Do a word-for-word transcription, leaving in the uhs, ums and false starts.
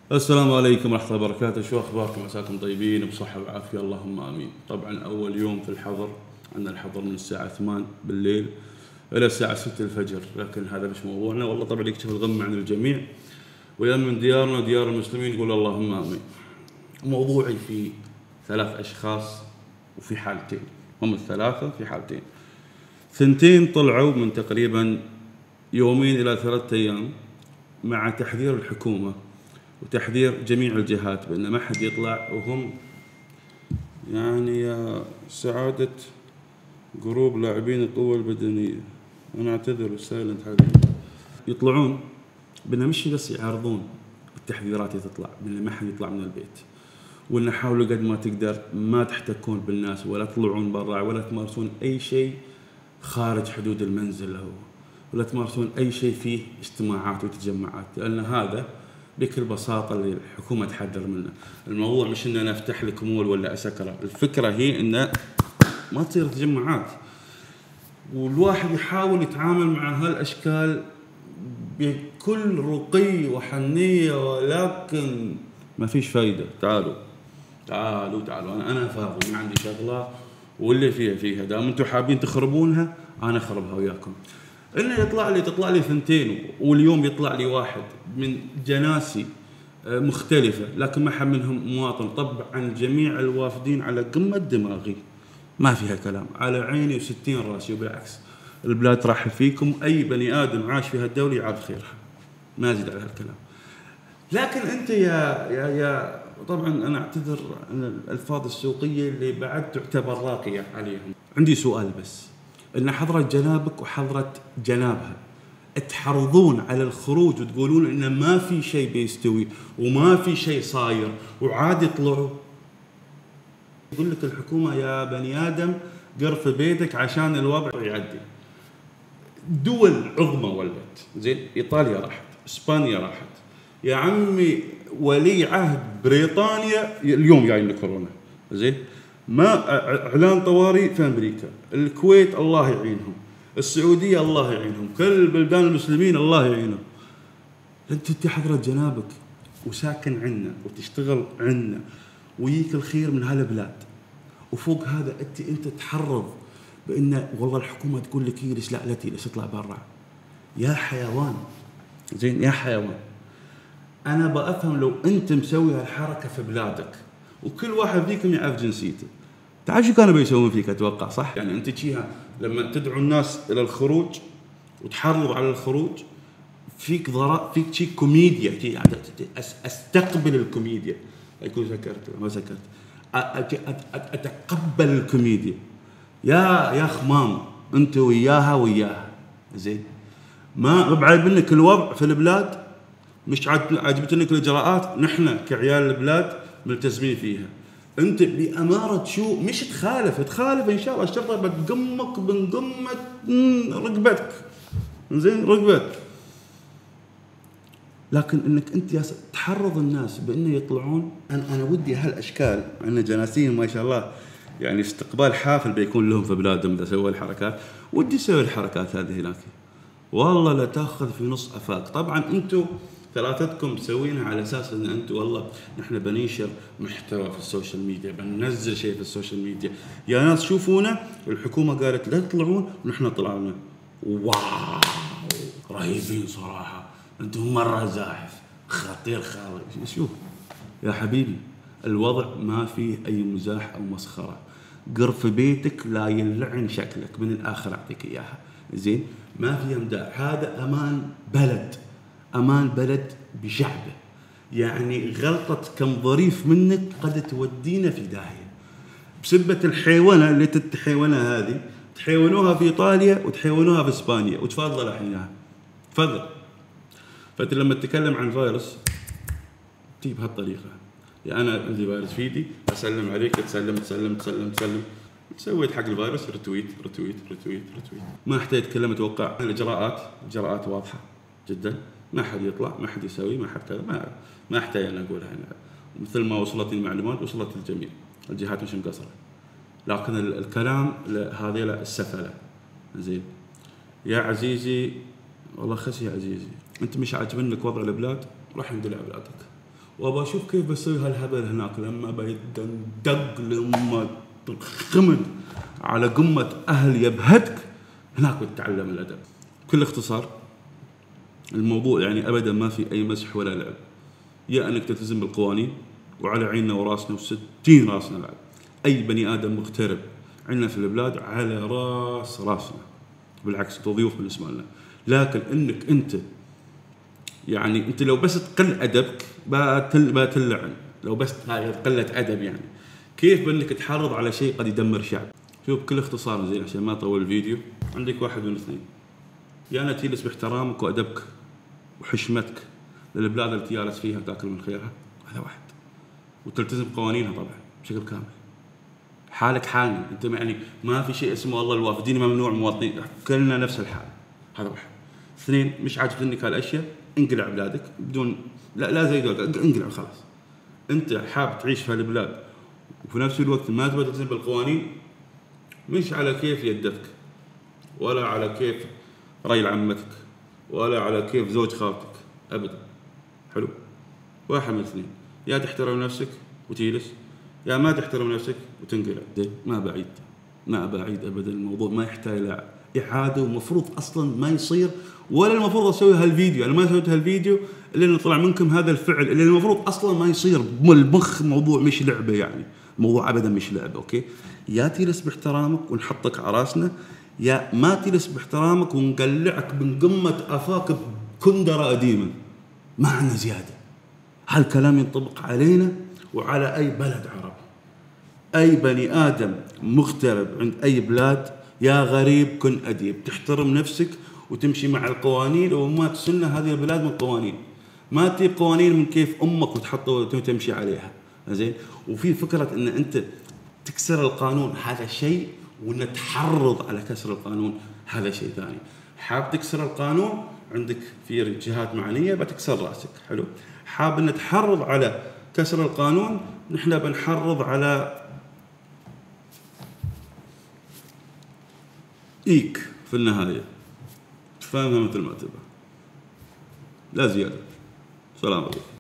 السلام عليكم ورحمة الله وبركاته، شو أخباركم؟ عساكم طيبين بصحة وعافية، اللهم آمين. طبعا أول يوم في الحظر، عندنا الحظر من الساعة ثمان بالليل إلى الساعة ستة الفجر، لكن هذا مش موضوعنا. والله طبعا يكشف الغمة عن الجميع ويأمن ديارنا وديار المسلمين، يقول اللهم آمين. موضوعي في ثلاث أشخاص وفي حالتين، هم الثلاثة في حالتين. ثنتين طلعوا من تقريبا يومين إلى ثلاثة أيام مع تحذير الحكومة وتحذير جميع الجهات بأن ما حد يطلع، وهم يعني يا سعادة جروب لاعبين القوة البدنية، أنا أعتذر السايلنت هذه، يطلعون بأن مش بس يعرضون التحذيرات تطلع بأن ما حد يطلع من البيت، وأن حاولوا قد ما تقدر ما تحتكون بالناس ولا تطلعون برا ولا تمارسون أي شيء خارج حدود المنزل أو ولا تمارسون أي شيء فيه اجتماعات وتجمعات، لأن هذا بكل بساطة اللي الحكومة تحذر منه. الموضوع مش إن أنا أفتح لك مول ولا أسكره، الفكرة هي إن ما تصير تجمعات، والواحد يحاول يتعامل مع هالأشكال بكل رقي وحنية، ولكن ما فيش فايدة. تعالوا تعالوا تعالوا أنا أنا فاضي، ما عندي شغلة، واللي فيها فيها، دام أنتم حابين تخربونها أنا أخربها وياكم. إنه يطلع لي تطلع لي ثنتين، واليوم يطلع لي واحد من جناسي مختلفة، لكن ما حد منهم مواطن. طبعا جميع الوافدين على قمة دماغي، ما فيها كلام، على عيني وستين راسي، وبالعكس البلاد ترحب فيكم، أي بني آدم عاش في هالدولة يعرف خيرها، ما أزيد على هالكلام. لكن أنت يا يا يا طبعا أنا أعتذر عن الألفاظ السوقية اللي بعد تعتبر راقية عليهم. عندي سؤال بس، إن حضرة جنابك وحضرة جنابها تحرضون على الخروج وتقولون إن ما في شيء بيستوي وما في شيء صاير وعادي يطلعوا. يقول لك الحكومة يا بني آدم قر في بيتك عشان الوضع يعدي. دول عظمى ولت، زين، إيطاليا راحت، إسبانيا راحت، يا عمي ولي عهد بريطانيا اليوم جاي لنا كورونا، زين، ما اعلان طوارئ في امريكا، الكويت الله يعينهم، السعوديه الله يعينهم، كل بلدان المسلمين الله يعينهم. انت انت حضره جنابك وساكن عنا وتشتغل عنا ويجيك الخير من هالبلاد، وفوق هذا انت انت تحرض بان والله الحكومه تقول لك ليش لا لا ليش تطلع برا. يا حيوان، زين، يا حيوان. انا بفهم لو انت مسوي هالحركه في بلادك وكل واحد فيكم يعرف جنسيته، تعرف شو كانوا بيسوون فيك؟ اتوقع صح؟ يعني انت شيها لما تدعو الناس الى الخروج وتحرض على الخروج، فيك ضراء، فيك شيء كوميديا، يعني استقبل الكوميديا، يكون سكرت ما سكرت، اتقبل الكوميديا. يا يا خمام انت وياها وياها، زين، ما بعجبنك الوضع في البلاد، مش عاجبتنك الاجراءات، نحن كعيال البلاد ملتزمين فيها. انت باماره شو مش تخالف، تخالف ان شاء الله الشرطه بتقمك من قمه رقبتك، زين، رقبتك. لكن انك انت يا تحرض الناس بانه يطلعون. انا انا ودي هالاشكال، عندنا جناسين ما شاء الله، يعني استقبال حافل بيكون لهم في بلادهم اذا سووا الحركات، ودي اسوي الحركات هذه هناك، والله لا تاخذ في نص افاق. طبعا انتم ثلاثتكم مسوينها على اساس ان انتم والله نحن بننشر محتوى في السوشيال ميديا، بننزل شيء في السوشيال ميديا، يا ناس شوفونا، الحكومه قالت لا تطلعون ونحن طلعنا. واو، رهيبين صراحه، انتم مره زاحف، خطير خالص. شوف يا حبيبي، الوضع ما فيه اي مزاح او مسخره، قر في بيتك لا يلعن شكلك، من الاخر اعطيك اياها، زين، ما فيها مداح. هذا امان بلد، امان بلد بشعبه، يعني غلطه كم ظريف منك قد تودينا في داهيه بسبه الحيوانه اللي تتحيونها هذه، تحيونوها في ايطاليا وتحيونوها في اسبانيا، وتفضل الحين تفضل. فانت لما تتكلم عن فيروس تجيب بهالطريقه، يعني انا عندي فيروس في ايدي، اسلم عليك، تسلم تسلم تسلم تسلم، سويت حق الفيروس رتويت رتويت رتويت رتويت، ما احتاج اتكلم. اتوقع الاجراءات اجراءات واضحه جدا، ما حد يطلع، ما حد يسوي، ما حد كذا، ما ما احتاج انا اقولها هنا. مثل ما وصلتني المعلومات وصلت للجميع، الجهات مش مقصره، لكن الكلام هذه السفله، زين. يا عزيزي والله خس يا عزيزي، انت مش عاجبنك وضع البلاد، روح اندلع بلادك، وابى اشوف كيف بسوي هالهبل هناك لما بيدق لما تنخمد على قمه اهل يبهتك، هناك بتتعلم الادب. بكل اختصار الموضوع يعني ابدا ما في اي مسح ولا لعب، يا انك تلتزم بالقوانين وعلى عيننا وراسنا وستين راسنا لعب. اي بني ادم مغترب عندنا في البلاد على راس راسنا، بالعكس ضيوف بالنسبه لنا. لكن انك انت يعني انت لو بس تقل ادبك بتلعن، لو بس هاي قله ادب يعني كيف بانك تحرض على شيء قد يدمر شعب. شوف بكل اختصار زين عشان ما اطول الفيديو، عندك واحد من اثنين، يا انا تجلس باحترامك وادبك وحشمتك للبلاد اللي تجالس فيها وتاكل من خيرها، هذا واحد، وتلتزم بقوانينها طبعا بشكل كامل. حالك حالنا انت، يعني ما في شيء اسمه والله الوافدين ممنوع مواطنين، كلنا نفس الحال. هذا واحد. اثنين، مش عاجبنك هالاشياء انقلع بلادك بدون لا لا زي دول، انقلع خلاص. انت حاب تعيش في هالبلاد وفي نفس الوقت ما تبغى تلتزم بالقوانين، مش على كيف يدتك ولا على كيف ريل عمتك ولا على كيف زوج خالتك ابدا. حلو؟ واحد من اثنين، يا تحترم نفسك وتجلس، يا ما تحترم نفسك وتنقلع. ما بعيد ما بعيد ابدا، الموضوع ما يحتاج لا اعاده، ومفروض اصلا ما يصير، ولا المفروض اسوي هالفيديو. انا ما سويت هالفيديو الا انه طلع منكم هذا الفعل اللي المفروض اصلا ما يصير. المخ موضوع مش لعبه، يعني موضوع ابدا مش لعبه. اوكي، يا تجلس باحترامك ونحطك على راسنا، يا ما تجلس باحترامك ونقلعك من قمه افاك بكندره قديمه. ما عندنا زياده. هالكلام ينطبق علينا وعلى اي بلد عربي. اي بني ادم مغترب عند اي بلاد، يا غريب كن اديب، تحترم نفسك وتمشي مع القوانين وما تسن هذه البلاد من قوانين. ما تجيب قوانين من كيف امك وتحطها وتمشي عليها. زين؟ وفي فكره ان انت تكسر القانون هذا شيء، وان تحرض على كسر القانون هذا شيء ثاني. حاب تكسر القانون، عندك في جهات معنيه بتكسر راسك. حلو؟ حاب ان تحرض على كسر القانون، نحن بنحرض على ايك في النهايه. تفهمها مثل ما تبغى، لا زياده. سلام عليكم.